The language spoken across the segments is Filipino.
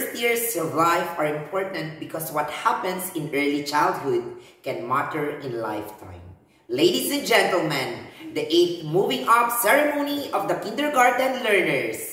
first years of life are important because what happens in early childhood can matter in lifetime. Ladies and gentlemen, the 8th moving up ceremony of the kindergarten learners.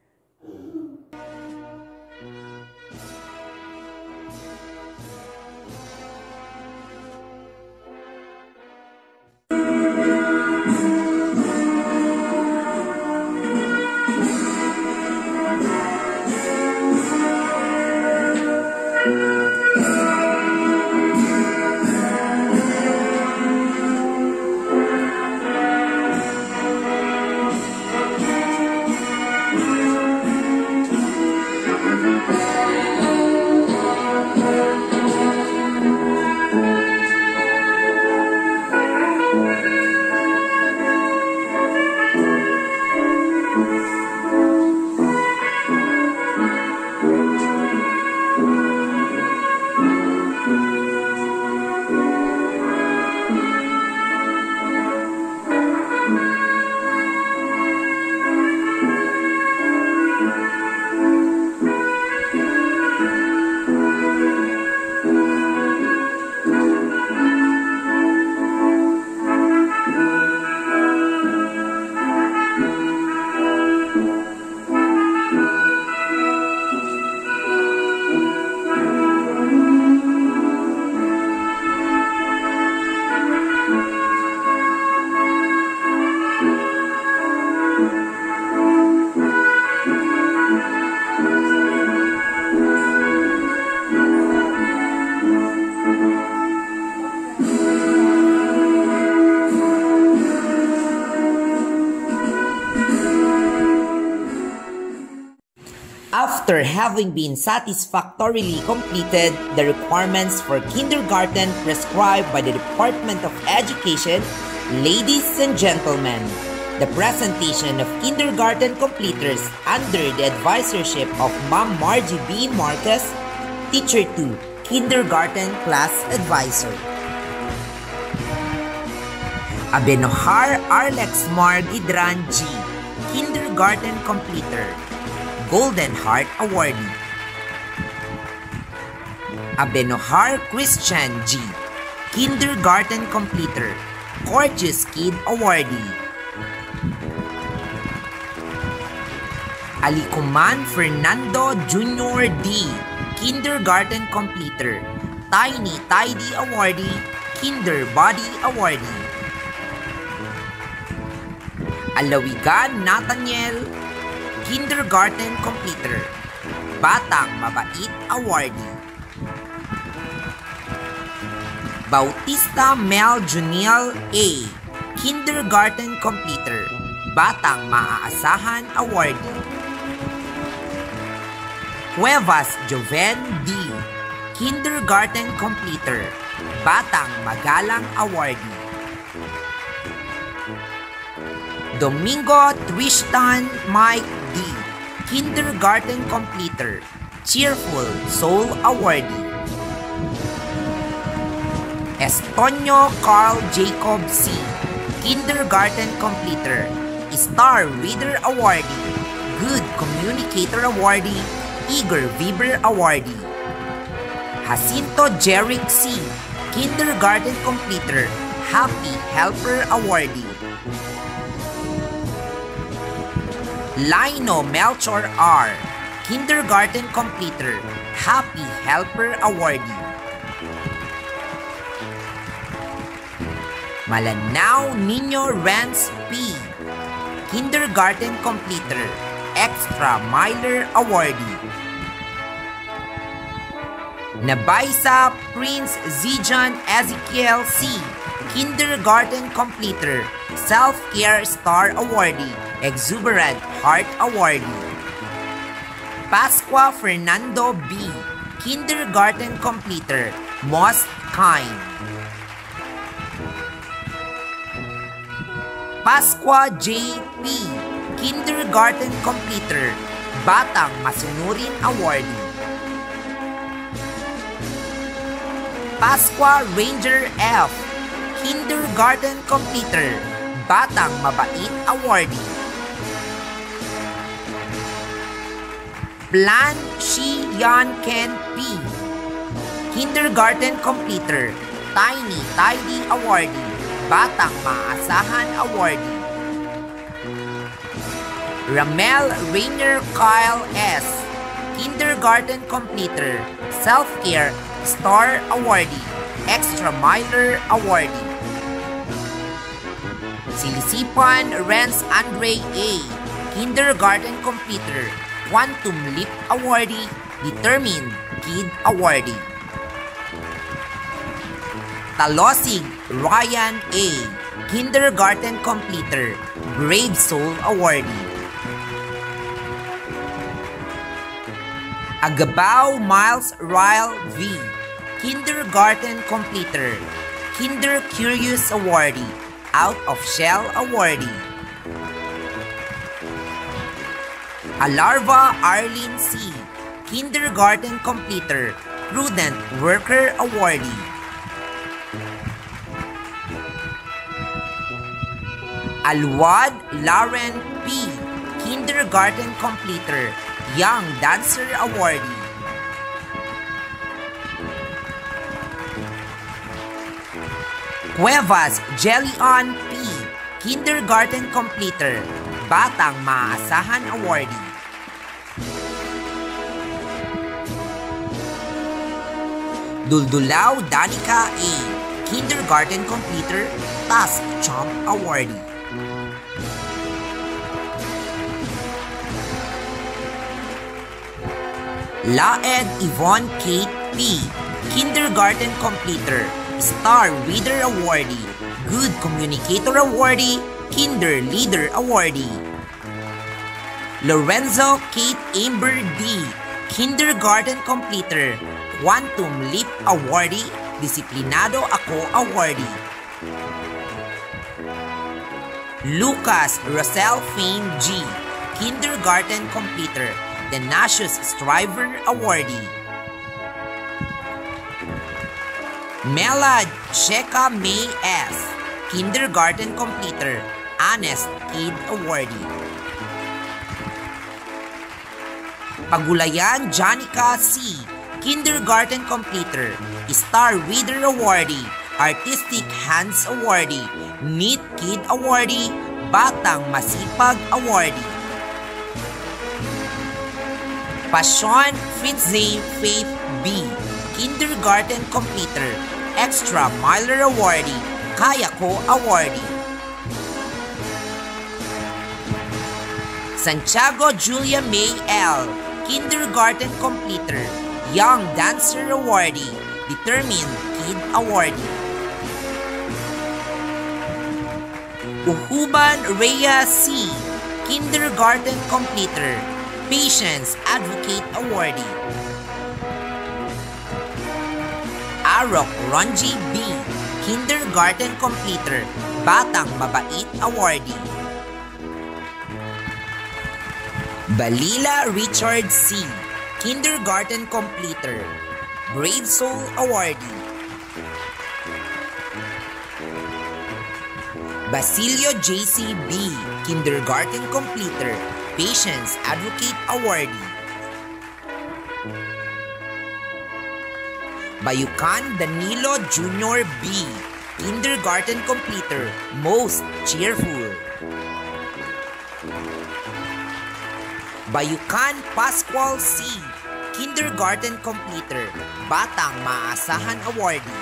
After having been satisfactorily completed the requirements for kindergarten prescribed by the Department of Education, ladies and gentlemen, the presentation of kindergarten completers under the advisorship of Ma'am Margie B. Marquez, Teacher 2, Kindergarten Class Advisor. Abenohar Arlex Mar Gidran G, Kindergarten Completer, Golden Heart Awardee. Abenohar Christian G, Kindergarten Completer, Gorgeous Kid Awardee. Alikuman Fernando Jr. D, Kindergarten Completer, Tiny Tidy Awardee, Kinder Body Awardee. Alawigan Nathaniel, Kindergarten Completer, Batang Mabait Awardee. Bautista Mel Juniel A, Kindergarten Completer, Batang Maaasahan Awardee. Cuevas Joven D, Kindergarten Completer, Batang Magalang Awardee. Domingo Tristan Mike D, Kindergarten Completer, Cheerful Soul Awardee. Estonio Carl Jacob C, Kindergarten Completer, Star Reader Awardee, Good Communicator Awardee, Eager Weaver Awardee. Jacinto Jerick C, Kindergarten Completer, Happy Helper Awardee. Lino Melchor R, Kindergarten Completer, Happy Helper Awardee. Malanao Nino Renz P, Kindergarten Completer, Extra Miler Awardee. Nabaisa Prince Zijan Ezekiel C, Kindergarten Completer, Self-Care Star Awardee, Exuberant Heart Awardee. Pasqua Fernando B, Kindergarten Completer, Most Kind. Pasqua J. P, Kindergarten Completer, Batang Masunurin Awardee. Pasqua Ranger F, Kindergarten Completer, Batang Mabait Awardee. Plan Shi Yan Ken P. Kindergarten Completer, Tiny Tidy Awardee, Batang Maasahan Awardee. Ramel Rainer Kyle S. Kindergarten Completer, Self-Care Star Awardee, Extra Miler Awardee. Silisipan Renz Andre A. Kindergarten Completer, Quantum Leap Awardee, Determined Kid Awardee. Talosig Ryan A. Kindergarten Completer, Brave Soul Awardee. Agabao Miles Ryle V. Kindergarten Completer, Kinder Curious Awardee, Out of Shell Awardee. Alarva Arlene C. Kindergarten Completer, Prudent Worker Awardee. Alwad Lauren P. Kindergarten Completer, Young Dancer Awardee. Cuevas Jellyon P. Kindergarten Completer, Batang Maasahan Awardee. Duldulao Danica A. Kindergarten Completer, Task Chomp Awardee. Laed Yvonne Kate P. Kindergarten Completer, Star Reader Awardee, Good Communicator Awardee, Kinder Leader Awardee. Lorenzo Kate Amber D. Kindergarten Completer, Quantum Leap Awardee, Disiplinado Ako Awardee. Lucas Rosel Fane G. Kindergarten Completer, Tenacious Striver Awardee. Melad Sheka May S. Kindergarten Completer, Honest Kid Awardee. Pagulayan Janica C. Kindergarten Completer, Star Reader Awardee, Artistic Hands Awardee, Neat Kid Awardee, Batang Masipag Awardee. Passion Fitze Faith B. Kindergarten Completer, Extra Miler Awardee, Kaya Ko Awardee. Santiago Julia May L. Kindergarten Completer, Young Dancer Awardee, Determined Kid Awardee. Uhuban Rhea C. Kindergarten Completer, Patience Advocate Awardee. Arok Ronji B. Kindergarten Completer, Batang Mabait Awardee. Balila Richard C. Kindergarten Completer, Brave Soul Awardee. Basilio JC B. Kindergarten Completer, Patience Advocate Awardee. Bayukan Danilo Jr. B. Kindergarten Completer, Most Cheerful. Bayukan Pascual C. Kindergarten Completer, Batang Maasahan Awardee.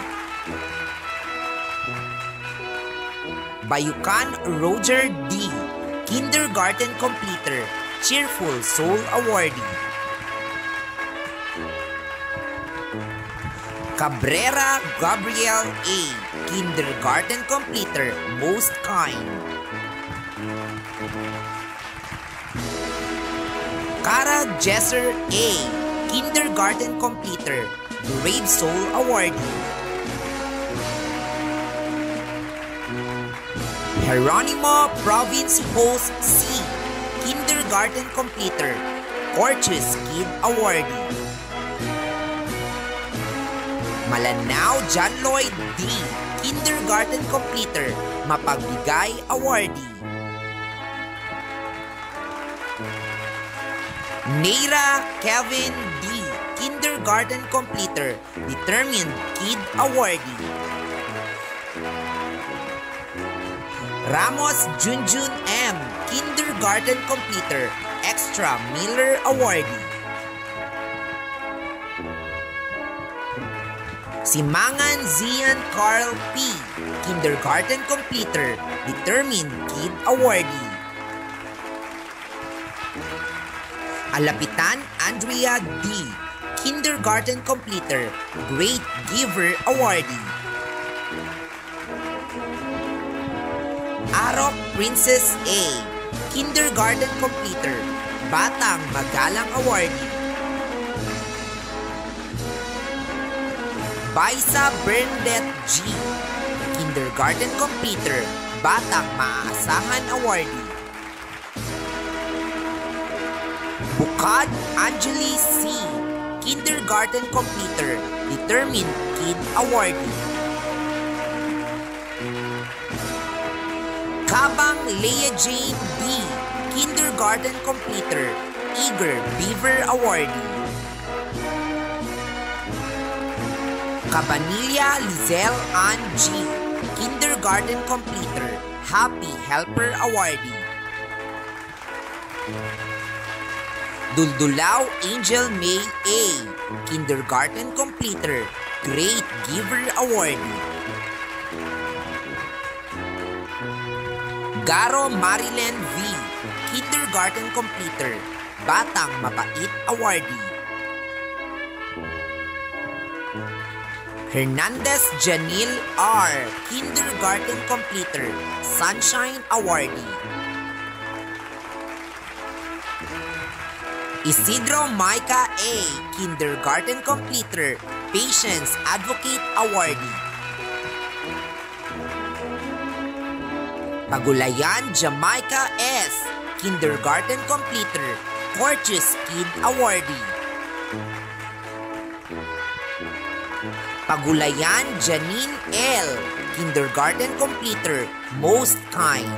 Bayukan Roger D. Kindergarten Completer, Cheerful Soul Awardee. Cabrera Gabriel A. Kindergarten Completer, Most Kind. Cara Jesser A. Kindergarten Completer, Brave Soul Awardee. Geronimo Province Host C. Kindergarten Completer, Courteous Kid Awardee. Malanao John Lloyd D. Kindergarten Completer, Mapagbigay Awardee. Neira Kevin D. Kindergarten Completer, Determined Kid Awardee. Ramos Junjun M. Kindergarten Completer, Extra Miller Awardee. Simangan Zian Carl P. Kindergarten Completer, Determined Kid Awardee. Alapitan Andrea D. Kindergarten Completer, Great Giver Awardee. Arop Princess A. Kindergarten Completer, Batang Magalang Awardee. Baisa Bernadette G. Kindergarten Completer, Batang Maaasahan Awardee. Bukad Anjali C. Kindergarten Completer, Determined Kid Awardee. Kabang Leia Jane D. Kindergarten Completer, Eager Beaver Awardee. Cabanilla Lizelle Ann G. Kindergarten Completer, Happy Helper Awardee. Duldulao Angel May A. Kindergarten Completer, Great Giver Awardee. Garo Marilyn V. Kindergarten Completer, Batang Mapait Awardee. Hernandez Janil R. Kindergarten Completer, Sunshine Awardee. Isidro Micah A. Kindergarten Completer, Patience Advocate Awardee. Pagulayan Jamaica S. Kindergarten Completer, Courteous Kid Awardee. Pagulayan Janine L. Kindergarten Completer, Most Kind.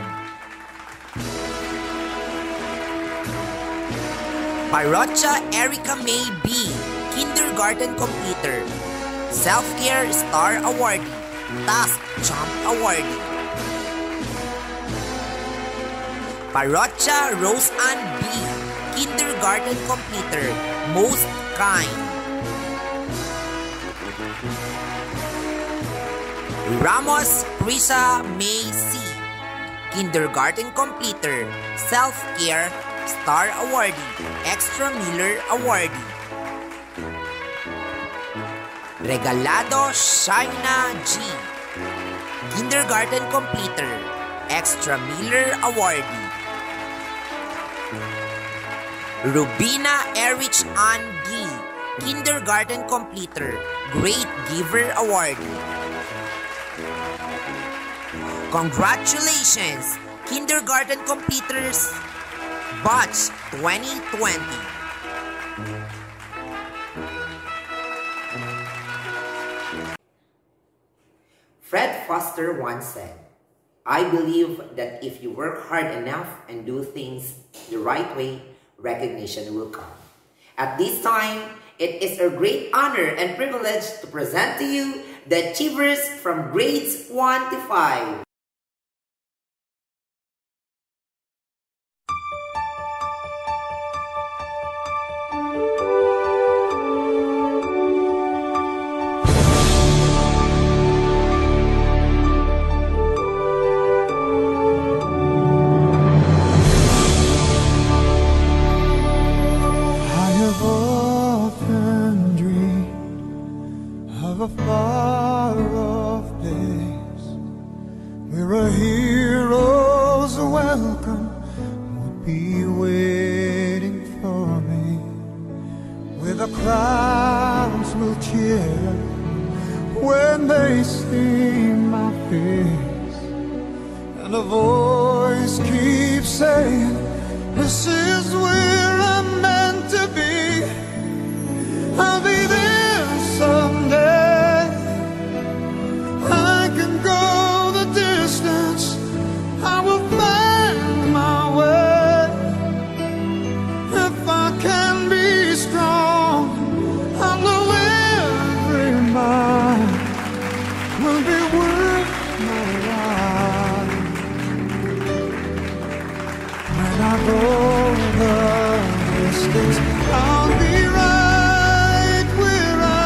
Parocha Erica May B. Kindergarten Completer, Self-Care Star Awardee, Task Champ Awardee. Parocha Rose Ann B. Kindergarten Completer, Most Kind. Ramos Prisa May C. Kindergarten Completer, Self-Care Star Awardee, Extra Miller Awardee. Regalado Shaina G. Kindergarten Completer, Extra Miller Awardee. Rubina Erich Ann D. Kindergarten Completer, Great Giver Awardee. Congratulations, Kindergarten Completers Batch 2020. Fred Foster once said, "I believe that if you work hard enough and do things the right way, recognition will come." At this time, it is a great honor and privilege to present to you the achievers from grades 1 to 5. A far-off place where a hero's welcome would be waiting for me, where the crowds will cheer when they see my face, and a voice keeps saying, "This is where I'm meant to be. I'll be there someday. I can go the distance. I will find my way if I can." I go the distance, I'll be right where I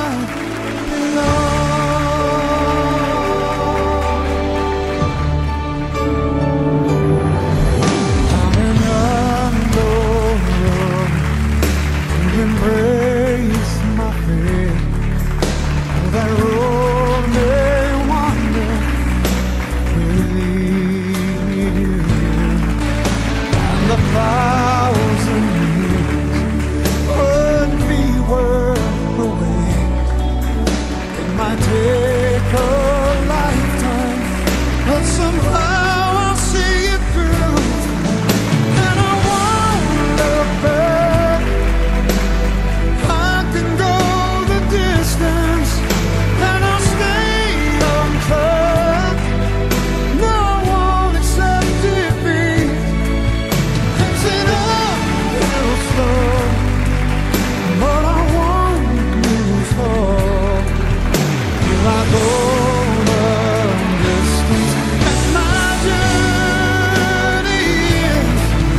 belong. I'm an unknown to embrace my faith. Oh, that road may wander, will lead me here, and the 1,000 years would be worth the wait. It might take a lifetime, but somehow I'll see it through, and I won't look back. I can go the distance, and I'll stay on track. No, I won't accept defeat. It's an uphill slope, but I won't lose hope. Till I go the distance, and my journey is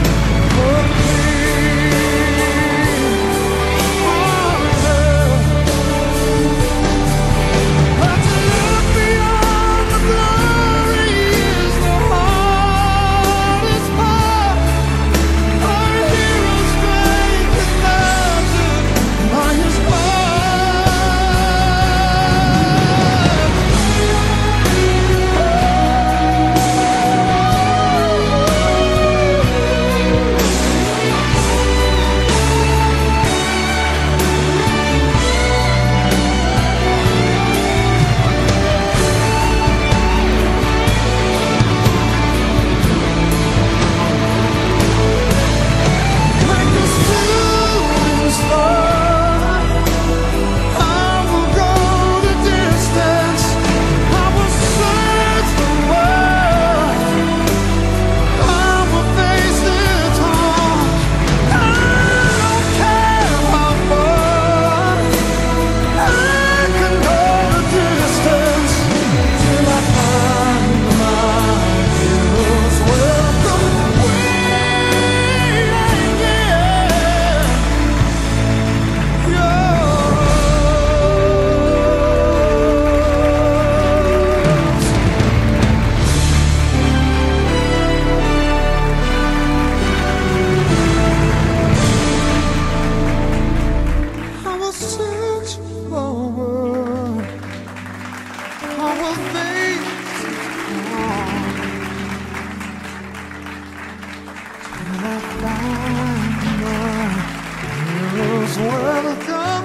complete. But to look beyond the glory is the hardest part. Our hero's strength is measured by his like a shooting star. I will go the distance. I will search the world. I will face it all. I don't care how far. I can go the distance till I find my hero's welcome waiting. I will search forward. I will face it all till I find my hero's welcome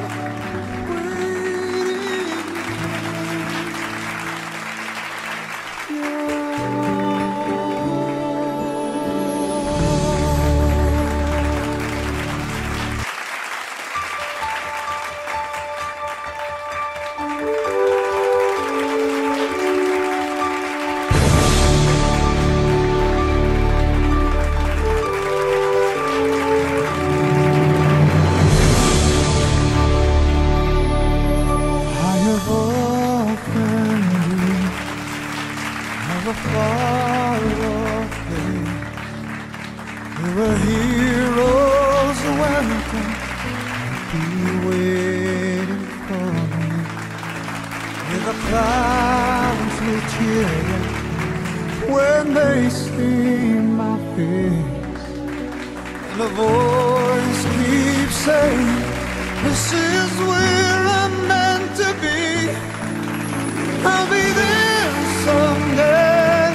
I have often dreamed of a far-off place where a hero's welcome would be waiting for me, where the clouds will cheer when they see my face, and the voice keeps saying, "This is where I'm meant to be. I'll be there someday.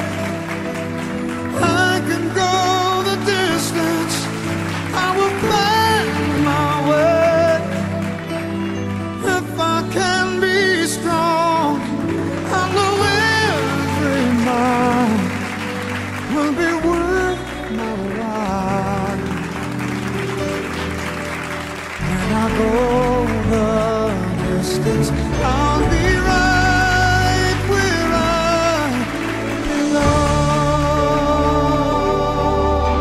I can go the distance. I will find my way. If I can be strong, I know every mile will be worth my while. When I go the distance, I'll be right where I belong.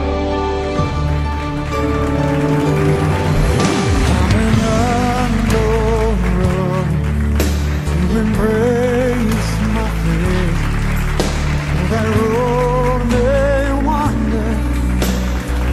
I'm an unknown road to embrace my faith. Oh, that road may wander,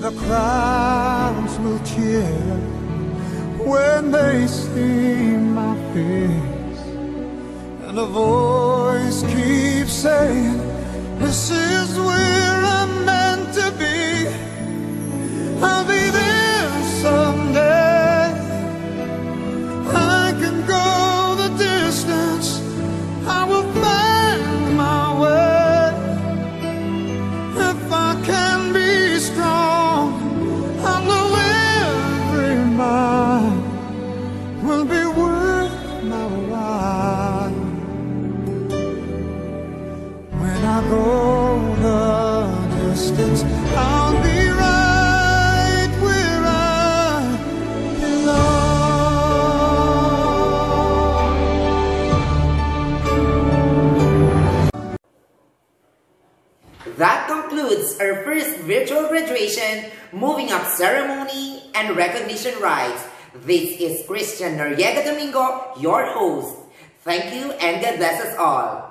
the crowds will cheer when they see my face, and a voice keeps saying, this is where I'm meant to be. I'll be there someday. I can go the distance, I will find my way. If I can be strong, I know every mile will be worth my while. When I go the distance, I'll be right where I belong. That concludes our first virtual graduation, moving up ceremony, and recognition rites. This is Christian Noriega Domingo, your host. Thank you and God bless us all.